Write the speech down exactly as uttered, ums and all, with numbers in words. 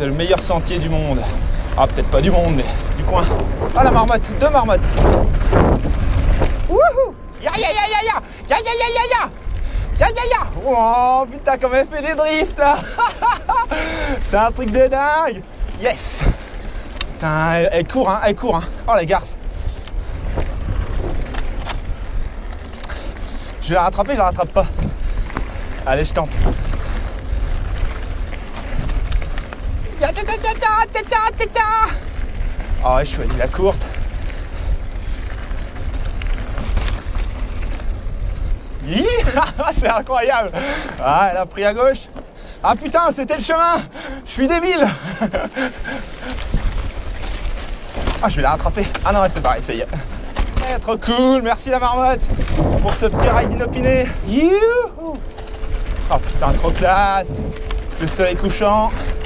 C'est le meilleur sentier du monde. Ah, peut-être pas du monde, mais du coin. Ah, la marmotte, deux marmottes. Wouhou! Ya ya ya ya ya! Ya ya ya ya ya! Ya ya ya! Oh putain, comme elle fait des drifts là! C'est un truc de dingue! Yes! Putain, elle, elle court, hein, elle court, hein. Oh la garce! Je vais la rattraper, je la rattrape pas. Allez, je tente. Oh ouais, je choisis la courte. C'est incroyable. Ah, elle a pris à gauche. Ah putain, c'était le chemin. Je suis débile. Ah, je vais la rattraper. Ah non, ouais, c'est pareil, ça y est. Eh, trop cool, merci la marmotte pour ce petit ride inopiné. Youhou. Oh putain, trop classe. Le soleil couchant.